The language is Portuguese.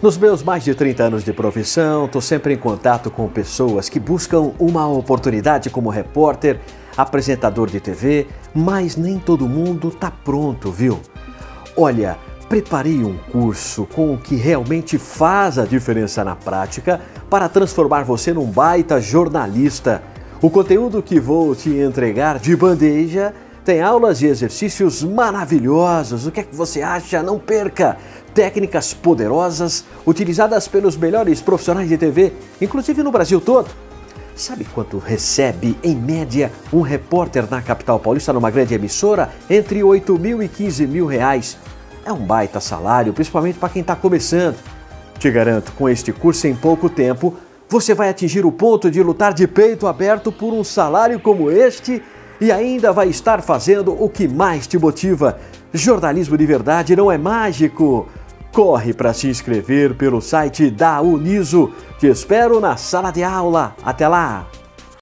Nos meus mais de 30 anos de profissão, estou sempre em contato com pessoas que buscam uma oportunidade como repórter, apresentador de TV, mas nem todo mundo está pronto, viu? Olha, preparei um curso com o que realmente faz a diferença na prática para transformar você num baita jornalista. O conteúdo que vou te entregar de bandeja tem aulas e exercícios maravilhosos. O que é que você acha? Não perca! Técnicas poderosas utilizadas pelos melhores profissionais de TV, inclusive no Brasil todo. Sabe quanto recebe, em média, um repórter na capital paulista numa grande emissora? Entre R$ 8.000 e R$ 15.000. É um baita salário, principalmente para quem está começando. Te garanto, com este curso em pouco tempo, você vai atingir o ponto de lutar de peito aberto por um salário como este e ainda vai estar fazendo o que mais te motiva. Jornalismo de verdade não é mágico. Corre para se inscrever pelo site da Uniso. Te espero na sala de aula. Até lá!